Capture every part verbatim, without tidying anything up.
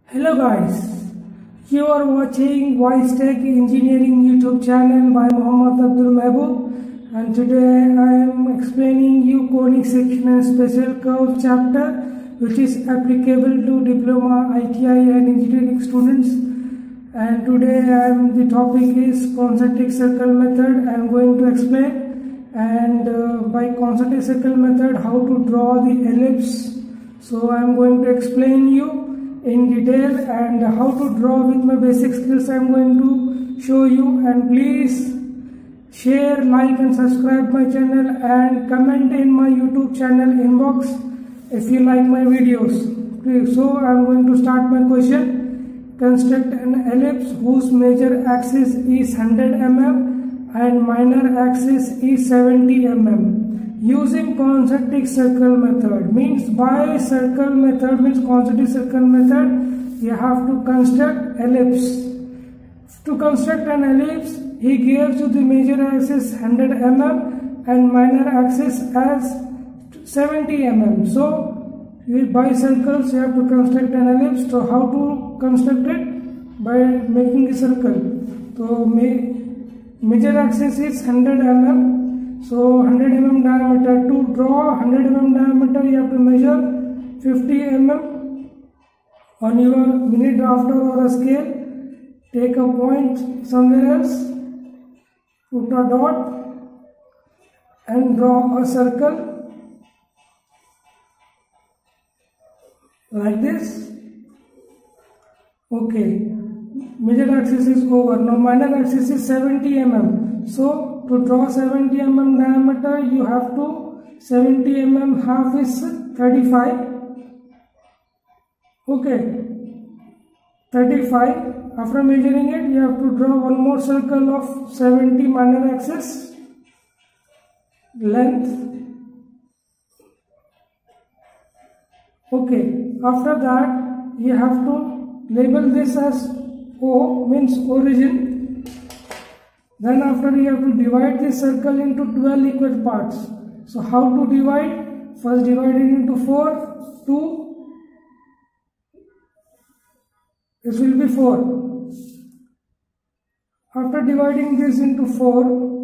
Hello guys, you are watching Wise Tech Engineering YouTube channel by Mohammad Abdul Mehboob, and today I am explaining you conic section and special curve chapter, which is applicable to diploma, I T I and engineering students. And today I am the topic is concentric circle method. I am going to explain, and uh, by concentric circle method how to draw the ellipse. So I am going to explain you in detail, and how to draw with my basic skills I am going to show you. And please share, like and subscribe my channel, and comment in my YouTube channel inbox if you like my videos. Okay, so I am going to start my question. Construct an ellipse whose major axis is one hundred millimeters and minor axis is seventy millimeters. Using concentric circle method, means by circle method means concentric circle method, you have to construct ellipse. To construct an ellipse, he gives you the major axis one hundred millimeters and minor axis as seventy millimeters. So by circles you have to construct an ellipse. So how to construct it? By making a circle. So major axis is one hundred millimeters. So one hundred millimeter diameter. To draw one hundred millimeter diameter, you have to measure fifty millimeters on your mini drafter or a scale. Take a point somewhere else, put a dot and draw a circle like this. Okay, major axis is over. Now minor axis is seventy millimeters. So to draw seventy millimeter diameter, you have to seventy millimeters half is thirty-five. Okay, thirty-five. After measuring it, you have to draw one more circle of seventy minor axis length. Okay, after that you have to label this as O, means origin. Then after you have to divide this circle into twelve equal parts. So how to divide? First divide it into four, two, this will be four. After dividing this into four,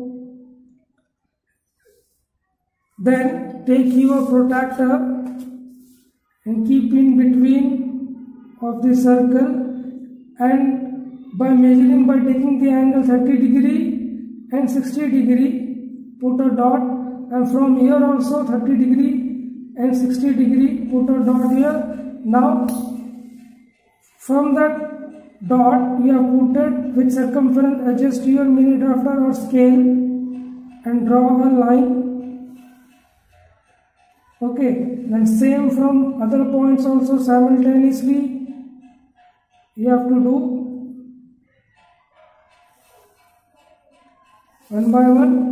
then take your protractor and keep in between of the circle, and by measuring, by taking the angle thirty degree and sixty degree, put a dot, and from here also thirty degree and sixty degree, put a dot here. Now from that dot you have put it with circumference, adjust your mini drafter or scale and draw a line. Okay, then same from other points also simultaneously you have to do one by one.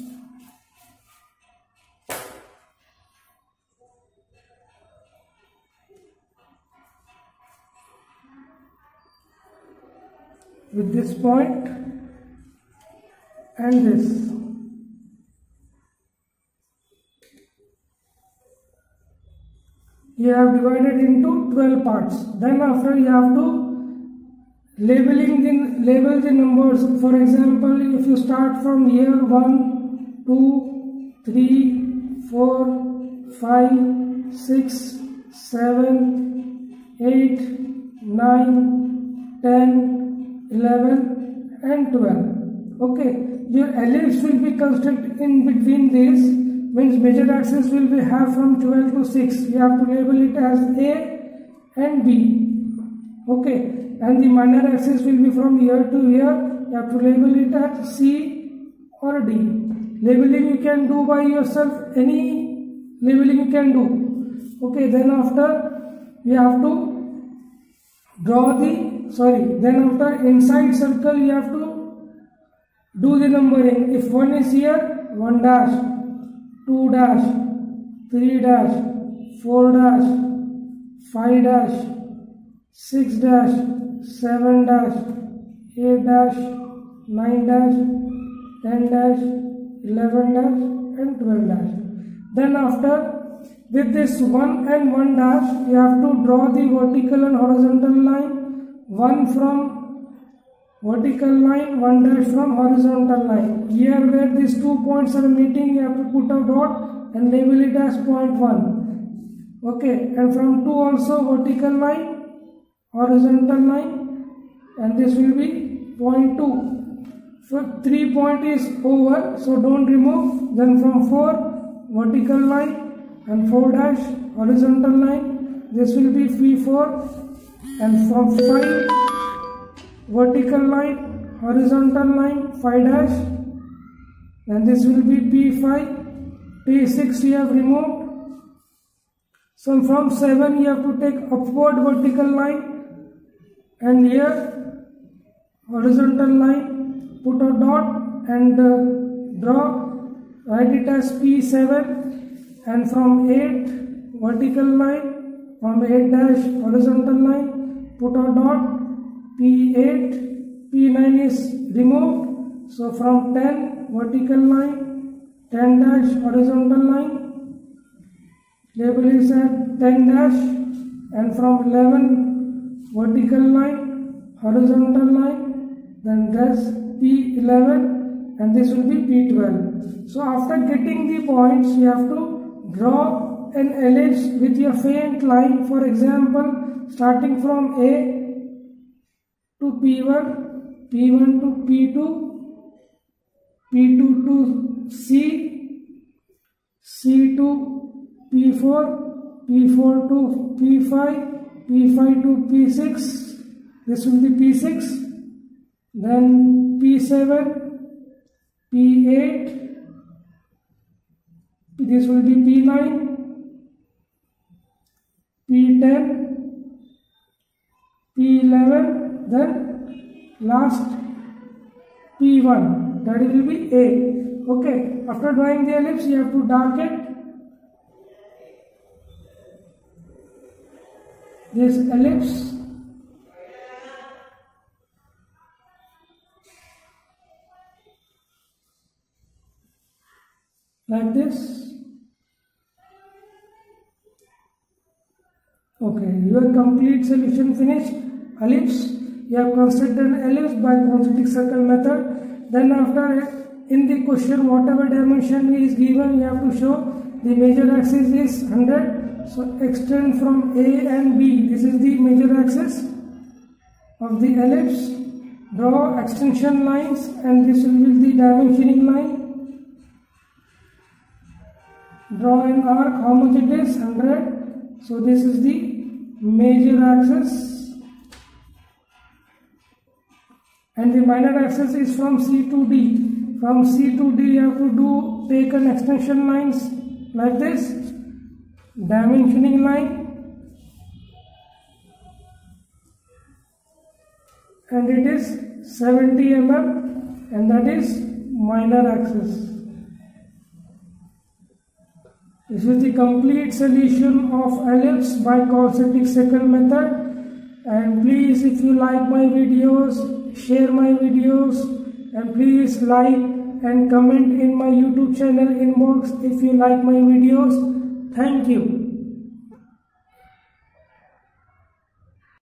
With this point and this. You have divided into twelve parts. Then after you have to labeling the label the numbers. For example, if you start from here one, two, three, four, five, six, seven, eight, nine, ten, eleven and twelve. Okay, your ellipse will be constructed in between these, means major axis will be half from twelve to six. You have to label it as A and B. Okay. And the minor axis will be from here to here. You have to label it as C or D. Labeling you can do by yourself, any labeling you can do. Okay, then after you have to draw the, sorry, then after inside circle you have to do the numbering. If one is here, one dash, two dash, three dash, four dash, five dash, six dash, seven dash, eight dash, nine dash, ten dash, eleven dash and twelve dash. Then after with this one and one dash, you have to draw the vertical and horizontal line, one from vertical line, one dash from horizontal line. Here where these two points are meeting, you have to put a dot and label it as point one. Okay, and from two also vertical line, horizontal line, and this will be point two. So three point is over, so don't remove. Then from four vertical line and four dash horizontal line, this will be P four, and from five vertical line, horizontal line, five dash, and this will be P five. P six you have removed. So from seven you have to take upward vertical line, and here horizontal line, put a dot and uh, draw, write it as P seven, and from eight vertical line, from eight dash horizontal line, put a dot, P eight, P nine is removed. So from ten vertical line, ten dash horizontal line, label is at ten dash, and from eleven vertical line, horizontal line, then that's P eleven, and this will be P twelve. So after getting the points, you have to draw an ellipse with your faint line. For example, starting from A to P one, P one to P two, P two to C, C to P four, P four to P five, P five to P six, this will be P six, then P seven, P eight, this will be P nine, P ten, P eleven, then last P one, that will be A. Okay, after drawing the ellipse, you have to darken this ellipse like this. Okay, your complete solution finished. Ellipse, you have constructed an ellipse by concentric circle method. Then after, in the question, whatever dimension is given, you have to show the major axis is one hundred. So extend from A and B. This is the major axis of the ellipse. Draw extension lines, and this will be the dimensioning line. Draw an arc, how much it is? one hundred. So this is the major axis, and the minor axis is from C to D. From C to D you have to do take an extension lines like this, dimensioning line, and it is seventy millimeters, and that is minor axis. This is the complete solution of ellipse by concentric circle method. And please, if you like my videos, share my videos, and please like and comment in my YouTube channel inbox if you like my videos. Thank you.